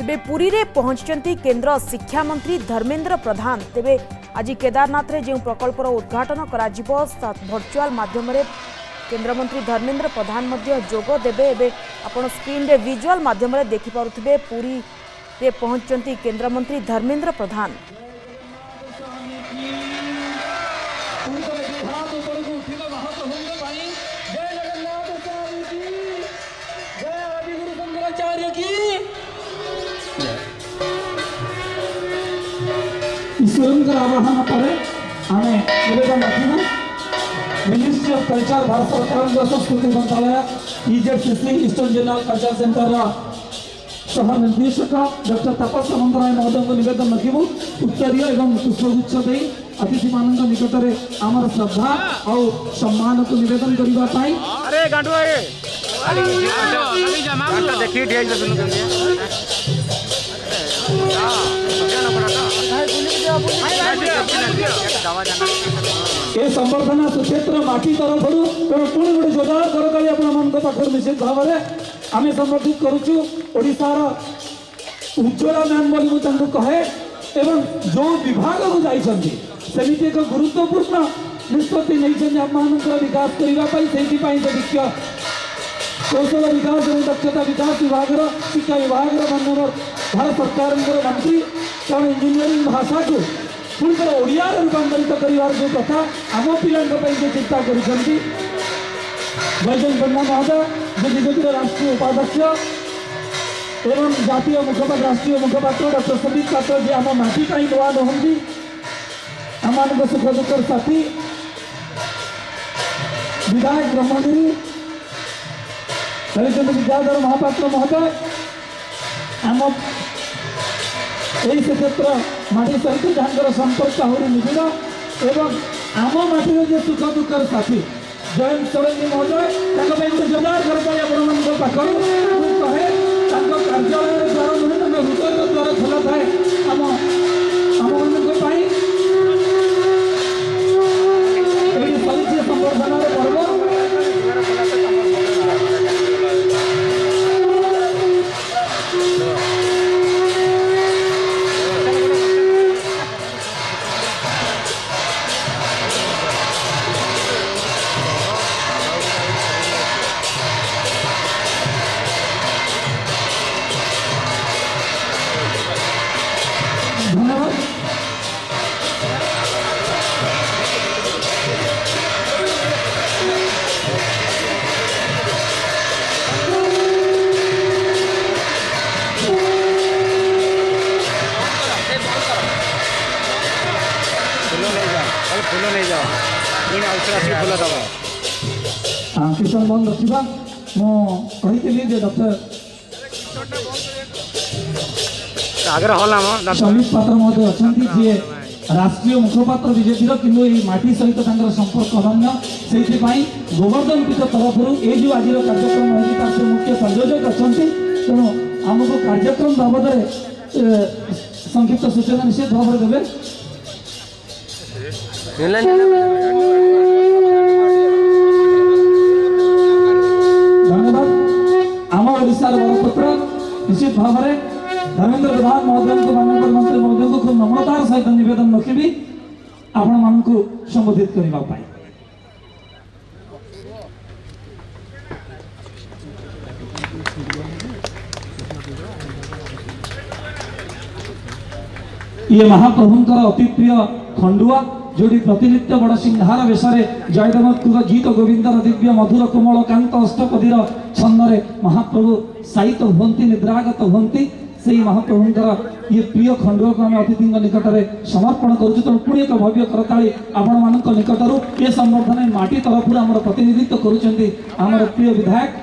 तेबे पुरी रे पहुंचचंती केंद्र शिक्षा मंत्री धर्मेंद्र प्रधान। तेबे आज केदारनाथ रे जो प्रकल्पर उद्घाटन कराजिबो वर्चुअल माध्यम रे केंद्र मंत्री धर्मेंद्र प्रधान मध्य जोग देबे। एबे आपण स्क्रीन रे विजुअल माध्यम रे देखि पारुथिबे पुरी रे पहुंचचंती केंद्र मंत्री धर्मेंद्र प्रधान। ईश्वर आवाहन पर आम निवेदन रखा मिनिस्ट्री ऑफ कल्चर भारत सरकार संस्कृति मंत्रालय EZCC eastern general culture centre सह निर्देशक डॉक्टर तापस सामंतराय महोदय को निवेदन रखू उत्तरीय एवं पुष्पगुच्छ दे अतिथि मान निकट में आमर श्रद्धा और सम्मान को निवेदन करने ये संवर्धना सुक्षेत्र माटी तरफ पुणी गोटे जोरदार करताली आपण निश्चित भाव में आम संबर्धित करुचु ओडिशार उज्ज्वला मैम बोली मुझे कहे एवं जो विभाग को जाइछन्ति सेमिति एक गुरुत्वपूर्ण निष्पत्ति नहीं आम विकास करने कौशल विकास और दक्षता विकास विभाग शिक्षा विभाग माननीय भारत सरकार मंत्री कारण इंजीनियरिंग भाषा को पुणी ओडिया रूपांतरित कर जो कथा आम पिला चिंता कर वैजयंत पण्डा महोदय जो बीजेपी राष्ट्रीय उपाध्यक्ष एवं जातीय मुखपात्र राष्ट्रीय मुखपात्र डॉक्टर संदीप पात्र जी आम माटी नुआ नहंती आम सुख दुखर साथी विधायक ब्रह्मगिरी हरिचंद विद्याधर महापात्र महोदय आम यही क्षेत्र माटी सहित जहाँ संपर्क आहरी निबिड़ एवं आम माटी जो सुख दुखर साथी जयंत सोरेंगी महोदय जोरदार करताली आपण पाखर कहे कार्यालय द्वार नुहे हृदय द्वार खोला थाए आम सरी संवर्धन पर्व किशन बंद रखा मुझे डॉक्टर समीप पात्र महोदय अच्छा जी राष्ट्रीय मुखपात्र बीजेपी कि माटी सहित संपर्क अनन्य से गोवर्धन पीठ तरफ ये जो आज कार्यक्रम है मुख्य संयोजक अच्छा तेणु आमको कार्यक्रम बाबद संक्षिप्त सूचना निश्चित भाव में देवे। धन्यवाद। आम ओडिशार बरपुत्र निश्चित भाव में धर्मेंद्र प्रधान महोदय को माननीय मंत्री महोदय को खूब नम्रतार सहित निवेदन रखी आपण मान संबोधित करने। ये महाप्रभुंकर अति प्रिय खंडुआ जोड़ी प्रतिनित्य बड़ सिंहार वेशरे जयदेव गीत गोविंदर दिव्य मधुर कोमल कांत अष्टपदीर छन्नरे महाप्रभु साहित्य हुंती निद्रागत हुंती से महाप्रभुंकर ये प्रिय खंडुआ को आम अतिथि निकट में समर्पण करुँ। तेणु पुणी एक भव्य करताली आपण मान निकटर ये संवर्धन माटी तरफ आम प्रतिनिधित्व कर प्रिय विधायक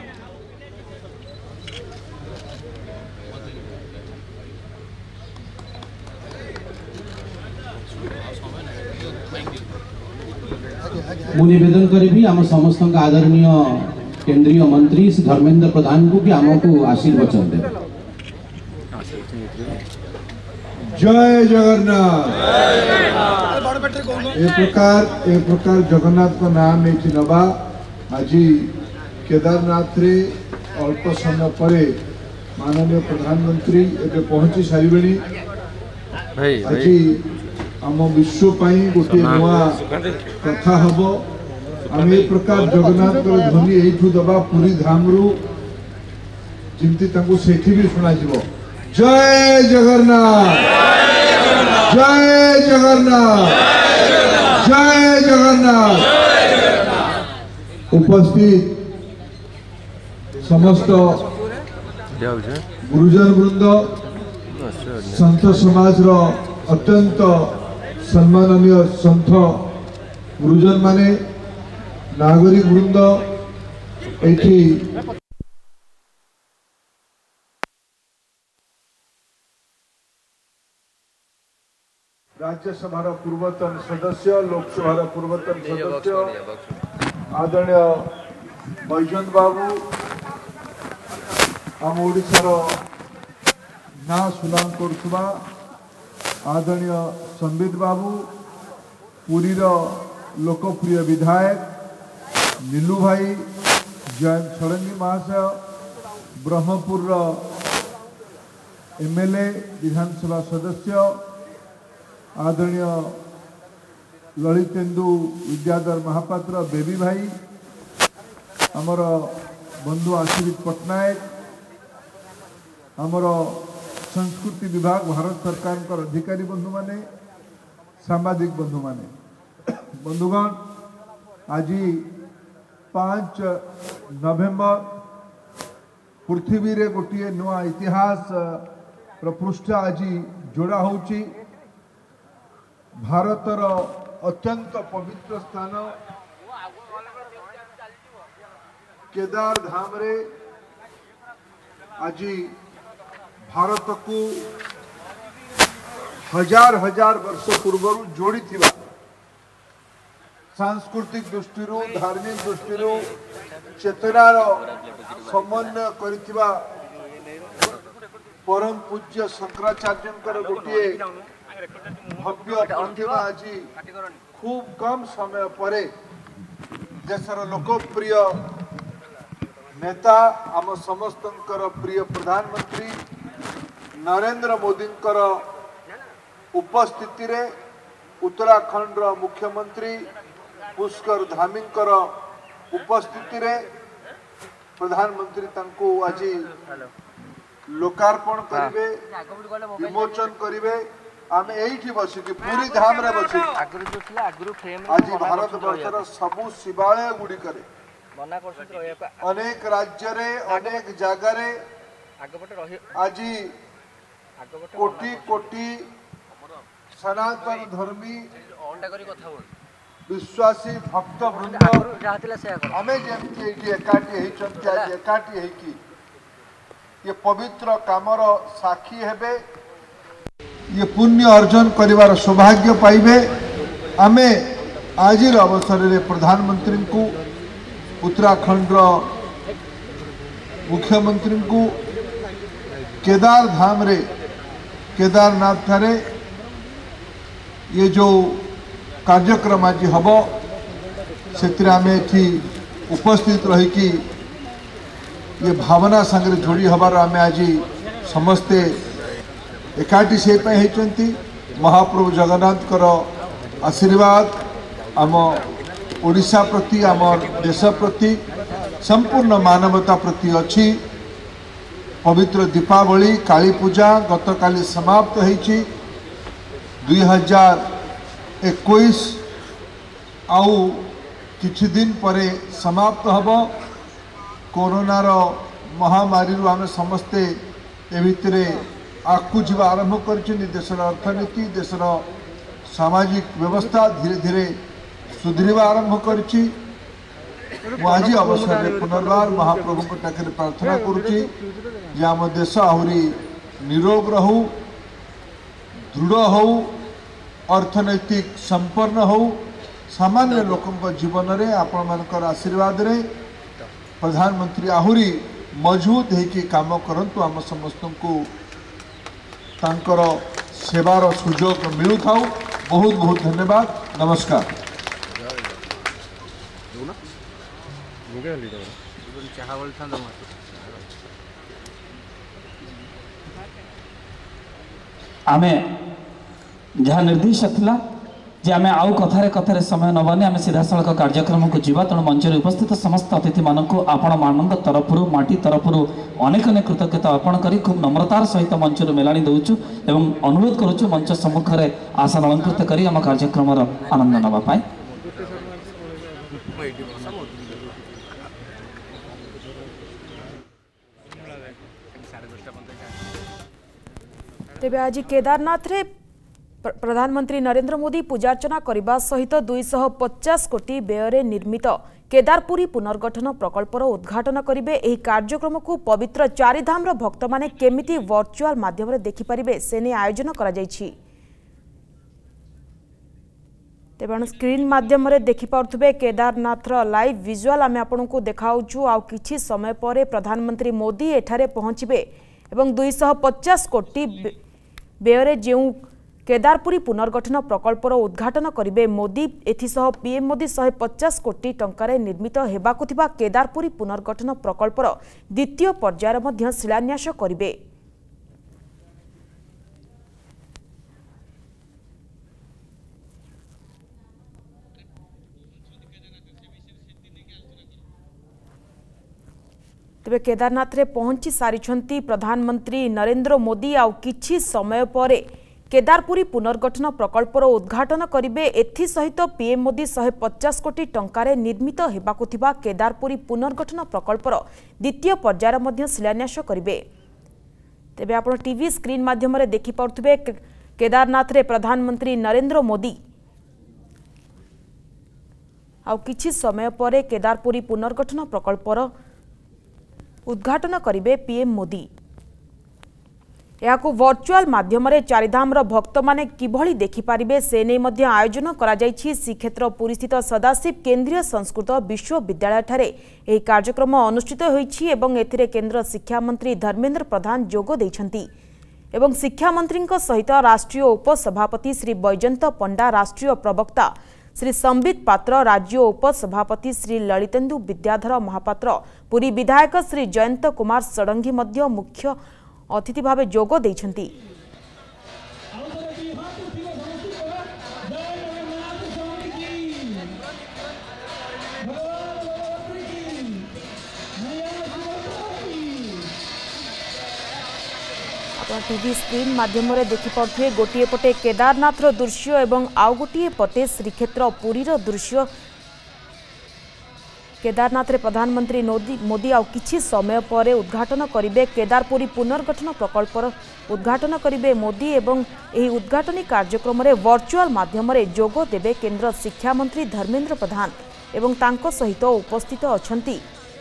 मु निवेदन करी आम समस्त आदरणीय केंद्रीय मंत्री धर्मेंद्र प्रधान को भी आमको आशीर्वचन दे। जय जगन्नाथ। ए प्रकार जगन्नाथ का नाम ये नवा आज केदारनाथ रे अल्प समय परे माननीय प्रधानमंत्री एबे पहुंची सारे आज आम विश्व गोटे नुआ कथा हम आम ए प्रकार जगन्नाथ ध्वनि यू दबा पूरी धाम रु जमती सेठी भी शुणा जय जगन्नाथ जय जगन्नाथ जय जगन्नाथ। उपस्थित समस्त गुरुजन वृंद संत समाज रो अत्यंत सम्माननीय संत गुरुजन माने नागरिक वृंद एठी राज्यसभा पूर्वतन सदस्य लोकसभा पूर्वतन सदस्य आदरणीय बैजयंत बाबू आम ओडिशार ना सुनाम करुवा आदरणीय संबित बाबू पुरीर लोकप्रिय विधायक नीलू भाई जयंत षडंगी महाशय ब्रह्मपुर एमएलए विधानसभा सदस्य आदरणीय ललितेन्दु विद्याधर महापात्र बेबी भाई आमर बंधु आशीष पट्टनायक आमर संस्कृति विभाग भारत सरकार अधिकारी बंधु माने सांबादिक बंधु माने बंधुगण आज 5 नवेम्बर पृथ्वी रे गोटे नुआ इतिहास पृष्ठ आज जोड़ा होची भारतर अत्यंत पवित्र स्थान केदार धाम रे आज भारत को हजार हजार वर्ष पूर्व जोड़ी थिबा सांस्कृतिक दृष्टि धार्मिक दृष्टि चेतनार समन्वय करिथिबा परम पूज्य शंकराचार्य गोटे भव्य प्रतिमा आज खूब कम समय पर देशर लोकप्रिय नेता आम समस्त प्रिय प्रधानमंत्री नरेंद्र मोदी उपस्थिति रे उत्तराखंड मुख्यमंत्री पुष्कर धामी उपस्थिति रे प्रधानमंत्री तांको आज लोकार्पण करिवे विमोचन करिवे आम एठी बसिकी पूरी धाम रे बसी आज भारत वर्षर सबु शिवालय गुडी करे अनेक राज्य रे अनेक जगह रे आज कोटी कोटी सनातन धर्मी विश्वासी भक्त वृंद आमे जेमती एठी एकाठी हेचंती आज एकाठी हेकी ये पवित्र कामर साक्षी हेबे ये पुण्य अर्जन करिवार सौभाग्य पाइबे आमे आज अवसर में प्रधानमंत्री को उत्तराखंड मुख्यमंत्री को केदार धाम रे केदारनाथ ठारे ये जो कार्यक्रम आज हम से आम एठी उपस्थित रहीकि ये भावना संगे जोड़ी हबार आम आज समस्ते एकाठी से होती महाप्रभु जगन्नाथ आशीर्वाद आम ओडिशा प्रति आम देश प्रति संपूर्ण मानवता प्रति अच्छी पवित्र दीपावली काली पूजा गतकाली समाप्त होती 2021 आउ किछि दिन परे समाप्त हब कोरोनार महामारी आम समस्ते ए भितरे आगू जावा आरंभ कर देशर अर्थनीति देशर सामाजिक व्यवस्था धीरे धीरे सुधरिवा आरंभ करी आज अवसर में पुनर्बार महाप्रभु को पाखे प्रार्थना करुच्ची जे आम देश आहरी निरोग रहू दृढ़ हो अर्थनैतिक संपन्न हो सामान्य लोकों जीवन में आपण मानकर आशीर्वाद रे प्रधानमंत्री आहरी मजबूत होकि काम करंतु आम समस्त को तांकर सेवार सुजोग मिलू था। बहुत बहुत धन्यवाद नमस्कार। आमे जहाँ निर्देश था जे आमे आउ कथारे कथारे समय नबानी आमे सीधा सड़क कार्यक्रम को जीवा तेणु मंच में उपस्थित समस्त अतिथि मानक आपण मानंद तरफ माटी तरफ अनेक अनेक कृतज्ञता अर्पण करी खूब नम्रतार सहित मंच मेलाणी दौचु एवं अनुरोध करुचु मंच सम्मुख में आसन अलंकृत करी आम कार्यक्रम आनंद नवा तेबे आज केदारनाथ रे प्रधानमंत्री नरेंद्र मोदी पूजार्चना करने सहित 250 कोटी व्यय निर्मित केदारपुरी पुनर्गठन प्रकल्पर उद्घाटन करेंगे। यह कार्यक्रम को पवित्र चारिधाम भक्त माने केमिति वर्चुआल माध्यम देखिपारे से नहीं आयोजन करा जायछि। तेबे स्क्रीन माध्यम देखिपे केदारनाथ लाइव विजुआल आम आपको देखाऊँ। आ किछि समय पर प्रधानमंत्री मोदी एठारे पहुंचबे एवं 250 कोटी व्यय जो केदारपुरी पुनर्गठन प्रकल्पर उद्घाटन करेंगे मोदी। एथिसह पीएम मोदी 150 कोटी टंकार निर्मित हेबाकु थिबा केदारपुरी पुनर्गठन प्रकल्पर द्वितीय पर्यायर मध्य शिलान्यास करेंगे। तेबे केदारनाथ रे पहुंची सारी प्रधानमंत्री नरेंद्र मोदी आ किछि समय पर केदारपुरी पुनर्गठन प्रकल्पर उद्घाटन करेंगे। एसहित पीएम मोदी 150 कोटी टंकार निर्मित हेबाकु थिबा केदारपुरी पुनर्गठन प्रकल्पर द्वितीय पर्यायर मध्य शिलान्यास करेंगे। तेबे आपण टीवी स्क्रीन माध्यम देखिपे केदारनाथ रे प्रधानमंत्री नरेंद्र मोदी आ किछि समय पर केदारपुरी पुनर्गठन प्रकल्पर उद्घाटन करेंगे पीएम मोदी। यह वर्चुआल माध्यम चारिधाम भक्त माने किभली देखिपारे से नहीं मध्य आयोजन करा जायछि। श्रीक्षेत्र पुरी स्थित सदाशिव केंद्रीय संस्कृत विश्वविद्यालय ठारे यह कार्यक्रम अनुष्ठित होइछि एवं एथिरे केंद्र शिक्षा मंत्री धर्मेंद्र प्रधान जोग दैछन्ति एवं शिक्षा मंत्री सहित राष्ट्रीय उपसभापति श्री बैजयंत पंडा, राष्ट्रीय प्रवक्ता श्री संबित पात्र, राज्य उपसभापति श्री ललितेन्दु विद्याधर महापात्र, पुरी विधायक श्री जयंत कुमार षडंगी मध्य मुख्य अतिथि भावे जोग दैछन्ति। टीवी स्क्रीन माध्यम देखिपे गोटे पटे केदारनाथ दृश्य एवं आउ गोटे पटे श्रीक्षेत्र पुरी दृश्य। केदारनाथ रे प्रधानमंत्री मोदी आ किछि समय पर उद्घाटन करेंगे केदारपुरी पुनर्गठन प्रकल्पर उद्घाटन करेंगे मोदी एवं यह उद्घाटनी कार्यक्रम रे वर्चुआल माध्यम जोग देवे केंद्र शिक्षा मंत्री धर्मेंद्र प्रधान एवं तांको सहित उपस्थित अछंती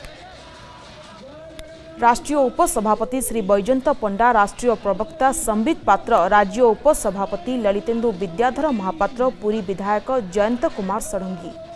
राष्ट्रीय उपसभापति श्री बैजयंत पंडा, राष्ट्रीय प्रवक्ता संबित पात्र, राज्य उपसभापति ललितेन्दु विद्याधर महापात्र, पुरी विधायक जयंत कुमार षडंगी।